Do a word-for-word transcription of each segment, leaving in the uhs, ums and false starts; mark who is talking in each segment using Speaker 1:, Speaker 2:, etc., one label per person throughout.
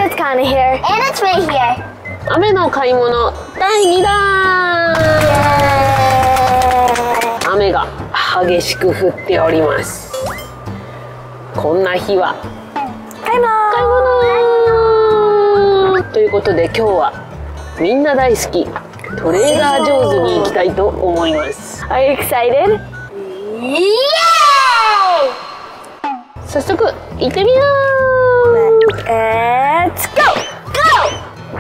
Speaker 1: it's kind of here.
Speaker 2: And it's right here.
Speaker 3: 雨の買い物だいにだん。雨が激しく降っております。こんな日は
Speaker 1: 買い物
Speaker 3: 買い物ということで、今日はみんな大好きトレーダー・ジョーズに行きたいと思います。
Speaker 1: Are you excited?
Speaker 2: Yay!
Speaker 3: 早速行ってみよう。
Speaker 1: Let's go!
Speaker 2: Go!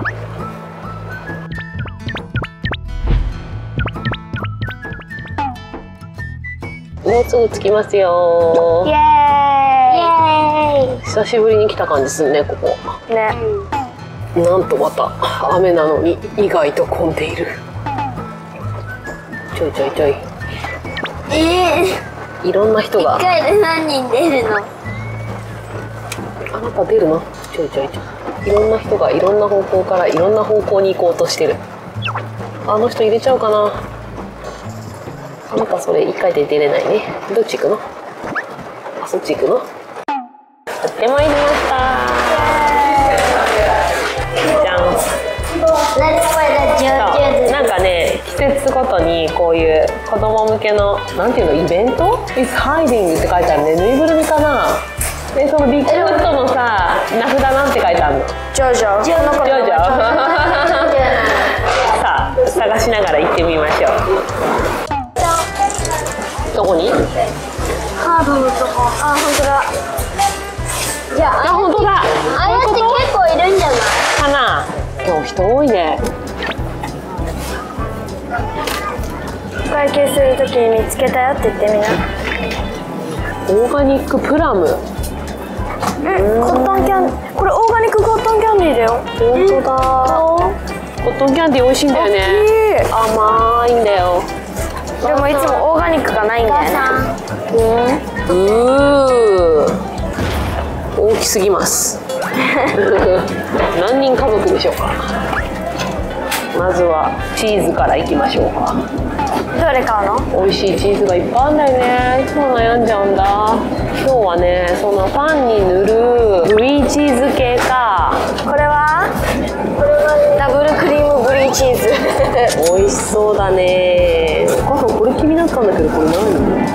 Speaker 3: もうすぐ着きますよ。
Speaker 1: Yay!
Speaker 2: Yay!
Speaker 3: 久しぶりに来た感じするね、ここ。
Speaker 1: ね、
Speaker 3: なんとまた雨なのに意外と混んでいる。ちょいちょいちょい、
Speaker 2: え
Speaker 3: いろんな人
Speaker 2: ー、
Speaker 3: が。
Speaker 2: 一回で何人出るの？
Speaker 3: あなた出るの？ちょいちょいちょい、いろんな人がいろんな方向からいろんな方向に行こうとしてる。あの人入れちゃおうかな。あなたそれ一回で出れないね。どっち行くの？あ、そっち行くの？やってまいりました。じゃん。
Speaker 2: Let's play the JoJo's.
Speaker 3: なんかね、季節ごとにこういう子供向けのなんていうの、イベント It's hiding って書いてあるね。ぬいぐるみかな。でそのビッグフットのさ、名札なんて書いてあるの？
Speaker 1: ジョジョ。
Speaker 3: ジョジョさあ探しながら行ってみましょう。どこに？
Speaker 2: カードのとこ。
Speaker 1: あ、本当だ。
Speaker 2: じゃあ、
Speaker 3: あ、本当だ。
Speaker 2: あれって結構いるんじゃない？
Speaker 3: かな。今日人多いね。
Speaker 1: お会計するときに見つけたよって言ってみな。
Speaker 3: オーガニックプラム。
Speaker 1: うん、コットンキャンディー。これオーガニックコットンキャンディーだよ。
Speaker 3: 本当だ。コットンキャンディー美味しいんだよね。甘いんだよ。
Speaker 1: でもいつもオーガニックがないんだよね。
Speaker 3: うー、大きすぎます。何人家族でしょうか。まずはチーズからいきましょうか。
Speaker 1: どれ買うの？
Speaker 3: 美味しいチーズがいっぱいあるんだよね。いつも悩んじゃうんだ。今日はね、そのパンに塗るブリーチーズ系か。
Speaker 1: これは？これはダブルクリームブリーチーズ。
Speaker 3: 美味しそうだね。お母さんこれ気になったんだけど、これ何？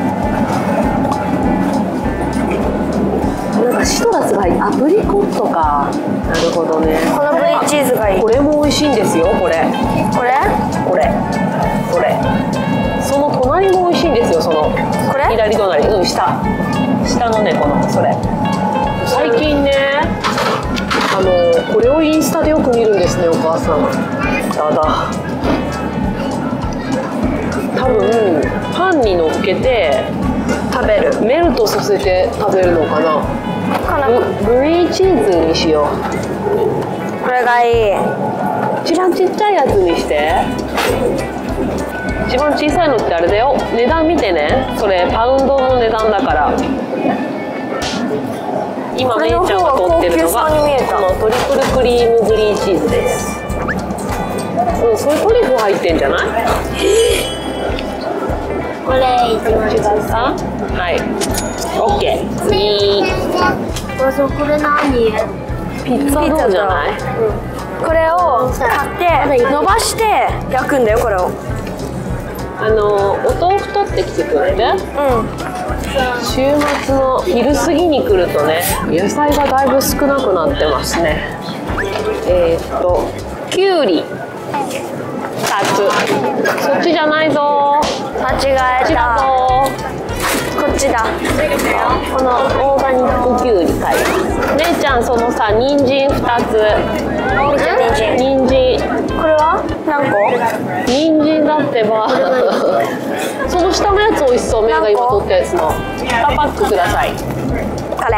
Speaker 3: なんかシトラスがいい。アプリコットか。なるほどね。
Speaker 1: このブリーチーズがいい。
Speaker 3: これも美味しいんですよ。これ
Speaker 1: これ？
Speaker 3: これこれその隣も美味しいんですよ。その
Speaker 1: これ？
Speaker 3: 左隣、うん、下下のね、このそれ。最近ね、あのこれをインスタでよく見るんですね、お母さん。ただ多分パンに乗っけて
Speaker 1: 食べる。
Speaker 3: メルトさせて食べるのかな。
Speaker 1: かな。
Speaker 3: ブ, ブリーチーズにしよう。
Speaker 1: これがいい。
Speaker 3: 一番ちっちゃいやつにして。一番小さいのってあれだよ。値段見てね。それパウンドの値段だから。今めいちゃんが取ってるのがこのトリプルクリームブリーチーズです。うん、それトリュフ入ってんじゃない？
Speaker 2: これ、一番
Speaker 3: 違った？はい。オッケー。次。
Speaker 2: そうそう、これ何？
Speaker 3: ピッツァドーじゃない？
Speaker 1: これを買って伸ばして焼くんだよ、これを。
Speaker 3: あのお豆腐取ってきてくれる？
Speaker 1: うん。
Speaker 3: 週末の昼過ぎに来るとね、野菜がだいぶ少なくなってますね。えー、っときゅうりふたつ。そっちじゃないぞ。
Speaker 1: 間違え
Speaker 3: こっちだ
Speaker 1: た。
Speaker 3: ぞ。
Speaker 1: こっちだ。
Speaker 3: このオーガニックきゅうり買います。姉ちゃん、そのさ、人参ふたつ。
Speaker 1: 見て、人参。
Speaker 3: 人参。
Speaker 1: これは何個？
Speaker 3: 人参だってば。その下のやつ美味しそう。メイが今取ったやつのにパックください。
Speaker 1: これ？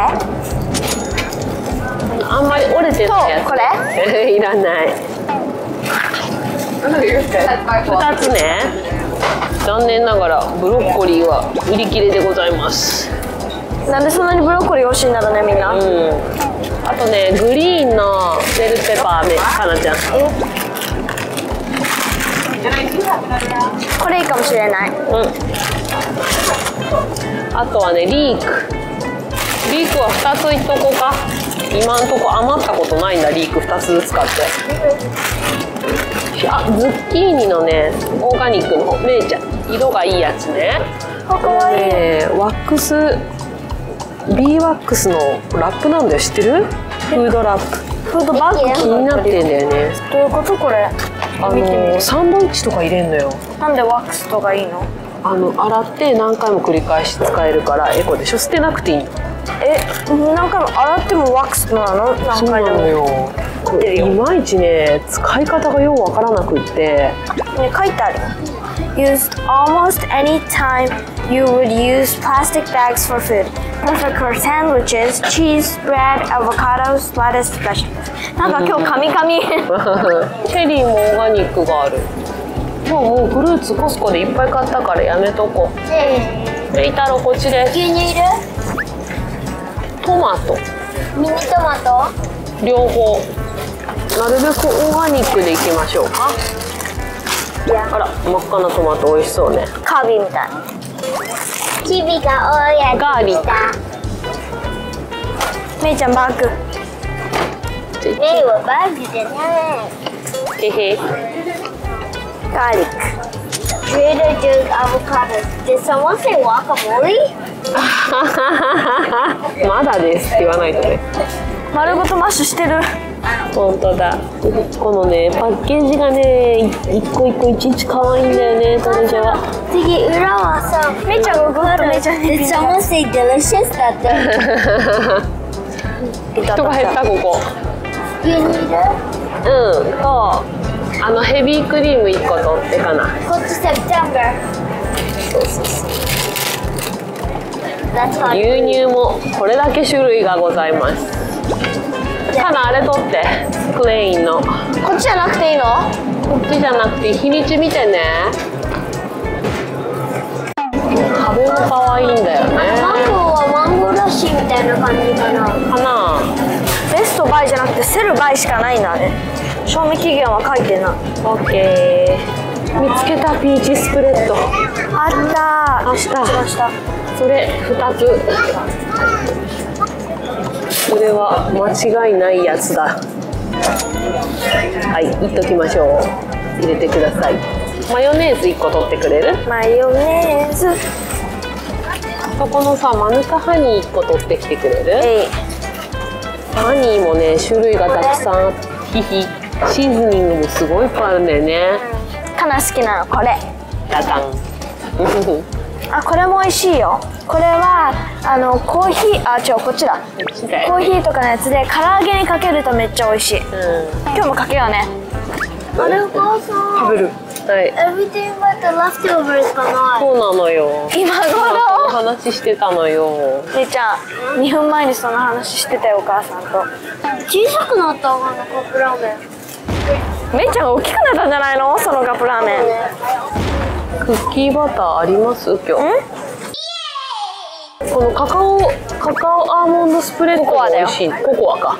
Speaker 3: あんまり折れてないやつ。
Speaker 1: これ？
Speaker 3: いらない。ふたつね。残念ながらブロッコリーは売り切れでございます。
Speaker 1: なんでそんなにブロッコリー欲しいんだろうね、みんな。
Speaker 3: うん。あとね、グリーンのベルペパーね、かなちゃん。
Speaker 1: これいいかもしれない。
Speaker 3: うん。あとはね、リーク。リークはふたついっとこうか。 今んとこ余ったことないんだ。リークふたつ使って。あ、ズッキーニのねオーガニックの方、めいちゃん色がいいやつね。
Speaker 1: かわいい。
Speaker 3: ねワックス ビー ワックスのラップなんだよ。知ってる？フードラップ。
Speaker 1: フードバッグ
Speaker 3: 気になってんだよね。
Speaker 1: どういうことこれ？
Speaker 3: あのサンドイッチとか入れんのよ。
Speaker 1: なんでワックスとかいいの？
Speaker 3: あの洗って何回も繰り返し使えるからエコでしょ。捨てなくていいの。
Speaker 1: え、何回も洗ってもワックスなの？何回でも。
Speaker 3: よ。これいまいちね使い方がようわからなくって。
Speaker 1: ね、書いてあるよ。Use almost any time you would use plastic bags for food. Perfect for sandwiches, cheese, bread, avocados, lettuce, vegetables. なんか今日カミカミ。
Speaker 3: チェリーもオーガニックがある。もうもうフルーツコスコでいっぱい買ったからやめとこう。レイタロこっちです。
Speaker 2: 牛乳いる？
Speaker 3: トマト
Speaker 2: ミニトマト？
Speaker 3: 両方なるべくオーガニックでいきましょうか。あら真っ赤なトマト美味しそうね。
Speaker 1: カービィみたい。
Speaker 2: キビが多いやつ。
Speaker 3: ガーリック。
Speaker 1: めいちゃんバッグ。
Speaker 2: メイはバッグじゃない。
Speaker 3: へへ。
Speaker 1: ガーリック。
Speaker 2: Trader Joe's avocados. Did someone say guacamole?
Speaker 3: まだですって言わないとね。
Speaker 1: 丸ごとマッシュしてる。
Speaker 3: 本当だ。このねパッケージがね一個一個いちいち可愛いんだよね。トレジャは。
Speaker 2: 次裏はさ、
Speaker 1: めいちゃんが動くとめいちゃんに。
Speaker 2: Did someone say delicious? だって。
Speaker 3: 人が減ったここ。
Speaker 2: 牛乳いる？
Speaker 3: うんとあのヘビークリームいっこ取ってかな。
Speaker 2: こっち September。
Speaker 3: そうそうそう。
Speaker 2: That's hot.
Speaker 3: 牛乳もこれだけ種類がございます。かなあれ取ってクレインの。
Speaker 1: こっちじゃなくていいの？
Speaker 3: こっちじゃなくて日にち見てね。壁も可愛いんだよね。
Speaker 2: マンゴーはマンゴーラッシュみたいな感じかな。
Speaker 3: かな。
Speaker 1: ベストバイじゃなくてセルバイしかないんだね。賞味期限は書いてない。
Speaker 3: オッケー。見つけたピーチスプレッド。
Speaker 1: あったー。
Speaker 3: あった
Speaker 1: しました。
Speaker 3: それふたつ。それは間違いないやつだ。はいいっときましょう。入れてください。マヨネーズいっこ取ってくれる？
Speaker 1: マヨネーズ。
Speaker 3: そこのさマヌカハニーいっこ取ってきてくれる？
Speaker 1: えい。
Speaker 3: ハニーもね種類がたくさんあって、シーズニングもすごいいっぱいあるんだよね。
Speaker 1: かな好きなのこれ。
Speaker 3: ダダン。
Speaker 1: あ、これも美味しいよ。これはあのコーヒー、あ、違うこっちだ。コーヒーとかのやつで唐揚げにかけるとめっちゃ美味しい。
Speaker 3: うん、
Speaker 1: 今日もかけようね。
Speaker 2: あれお母さん。
Speaker 3: 食べる。はい。
Speaker 2: Everything but the leftovers かな。
Speaker 3: そうなのよ。
Speaker 1: 今
Speaker 3: その
Speaker 1: 頃。
Speaker 3: 話してたのよ。
Speaker 1: めいちゃん、にふんまえにその話してたよお母さんと。
Speaker 2: 小さくなったわカップラーメン。
Speaker 1: めいちゃんが大きくなったんじゃないの？そのカップラーメン。
Speaker 3: クッキーバターあります今日？このカカオカカオアーモンドスプレッドも美味しい。ココアか。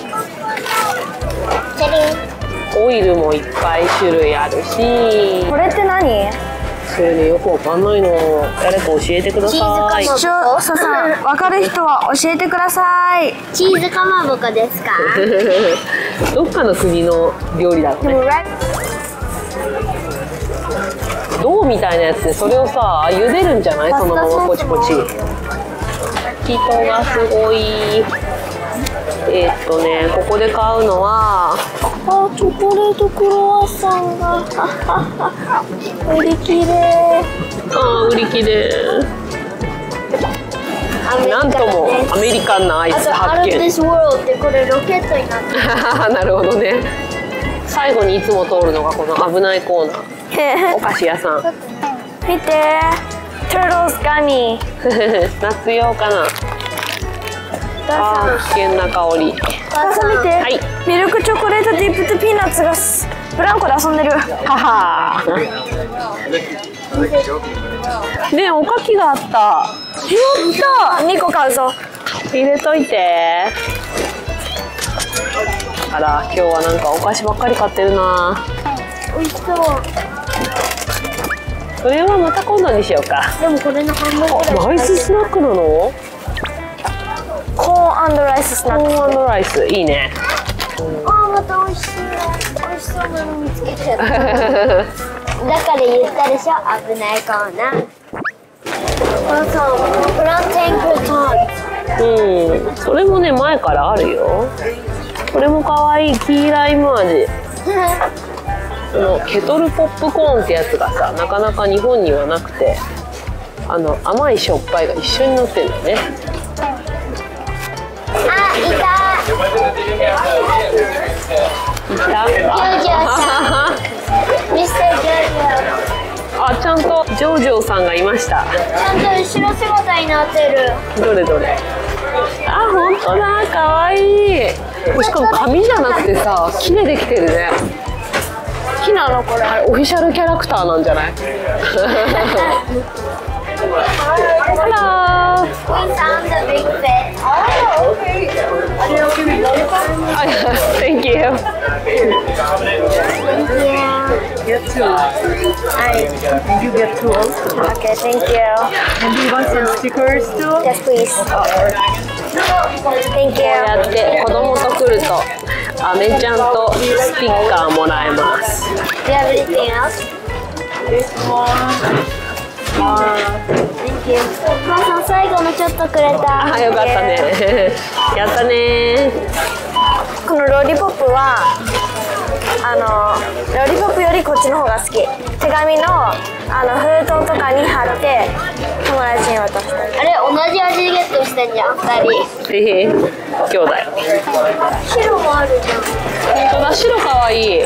Speaker 2: チェリー。
Speaker 3: オイルもいっぱい種類あるし。
Speaker 1: これって何？
Speaker 3: それねよくわかんないの。誰か教えてください。
Speaker 2: チーズ
Speaker 1: しょささん、わかる人は教えてください。
Speaker 2: チーズかまぼこですか？
Speaker 3: どっかの国の料理だろうね。銅みたいなやつでそれをさ茹でるんじゃない？そのままポチポチ。人がすごい。えー、っとねここで買うのは
Speaker 1: あ、チョコレートクロワッサンが売り切れ。
Speaker 3: あー売り切れ。なんともアメリカンなアイス発見。
Speaker 2: あと Out of this world ってこれロケットになってる。
Speaker 3: なるほどね。最後にいつも通るのがこの危ないコーナー。お菓子屋さん。
Speaker 1: 見て、Turtles Gummy。
Speaker 3: 夏用かな。あー危険な香り。
Speaker 1: お母さん見て、
Speaker 3: はい、
Speaker 1: ミルクチョコレートディップとピーナッツがブランコで遊んでる。
Speaker 3: ははねえおかきがあった。
Speaker 1: やったー、にこ買うぞ。
Speaker 3: 入れといて。あら今日はなんかお菓子ばっかり買ってるな。
Speaker 2: 美味しそう。
Speaker 3: それはまた今度にしようか。
Speaker 2: でもこれの半分ぐらい。
Speaker 3: アイススナックなの？
Speaker 1: コーンライススナック。
Speaker 3: コーンライスいいね。
Speaker 2: あー、また美味しい美味しそうなの見つけちゃった。だから言ったでしょ、危ないかもな。お母さん、プランテンクタン。
Speaker 3: うん、それもね前からあるよ。これも可愛いキーライム味。このケトルポップコーンってやつがさ、なかなか日本にはなくて、あの甘いしょっぱいが一緒に乗ってるんだよね。
Speaker 2: あ、いた。
Speaker 3: いた？
Speaker 2: ジョージョさん。ミスタージョージョ。
Speaker 3: あ、ちゃんとジョージョさんがいました。
Speaker 2: ちゃんと後ろ姿になってる。
Speaker 3: どれどれ。あ、本当だ、可愛い。しかも紙じゃなくてさ、木でできてるね。木なのこれ。あれオフィシャルキャラクターなんじゃない？ハロー。
Speaker 2: We found the big fish. Oh, okay.
Speaker 3: Thank you.
Speaker 4: Get two.
Speaker 1: Alright.
Speaker 4: And you get two also.
Speaker 1: Okay, thank you.
Speaker 4: And do you want some stickers too?
Speaker 1: Yes, please. Thank
Speaker 3: こうや
Speaker 1: you.
Speaker 3: って子供と来るとアメちゃんとスティッカーもらえます。
Speaker 2: Do you have anything else?
Speaker 4: This one. Uh,
Speaker 2: Thank you. お母さん、最後のちょっとくれた。
Speaker 3: あ、よかったね。やったね。
Speaker 1: このロリポップはあのロリポップよりこっちの方が好き。手紙のあの封筒とかに貼って友達に渡した。
Speaker 2: あれ、同じ味ゲットしてんじゃん、二人。
Speaker 3: へへ、兄弟。
Speaker 2: 白もあるじゃん。
Speaker 3: 本当だ、白かわいい。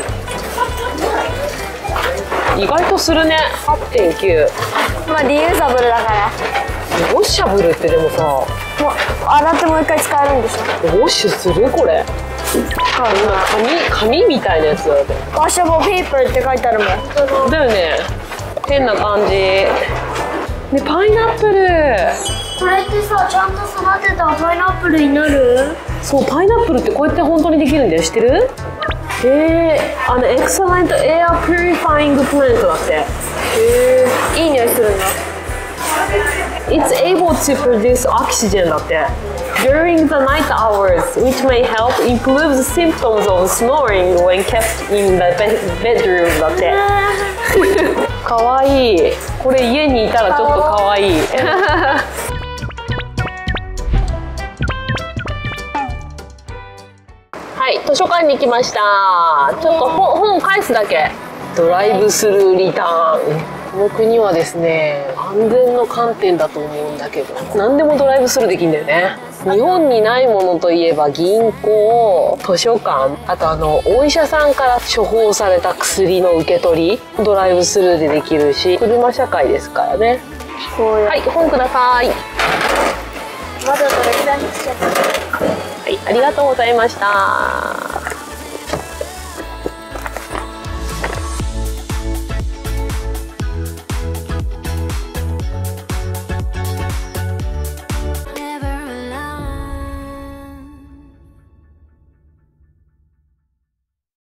Speaker 3: 意外とするね。はってんきゅう。
Speaker 1: まあリユーザブルだから
Speaker 3: ウォッシャブルってでもさ、
Speaker 1: もう洗ってもう一回使えるんでしょ。
Speaker 3: ウォッシュするこれ。紙紙みたいなやつだよね。
Speaker 1: ワッシャボーペーパーって書いてあるもん。
Speaker 3: だよね。変な感じ。ね、パイナップル。
Speaker 2: これってさ、ちゃんと育てたパイナップルになる？
Speaker 3: そう、パイナップルってこうやって本当にできるんだよ。知ってる？えー、あのエクセレントエアピュリファイングプラントだって。
Speaker 1: へえ、いい匂いするんだ。
Speaker 3: It's able to produce oxygen だって。During the night hours, which may help improve the symptoms of snoring when kept in the bedroom だって。かわいい。これ家にいたらちょっとかわいい。はい、図書館に来ました。ちょっと本、本返すだけ。ドライブスルーリターン。この国はですね、安全の観点だと思うんだけど、何でもドライブスルーできるんだよね。日本にないものといえば銀行、図書館、あとあのお医者さんから処方された薬の受け取り、ドライブスルーでできるし、車社会ですからね。はい、本ください。
Speaker 2: まだどれくらいにしちゃった？
Speaker 3: はい、ありがとうございました。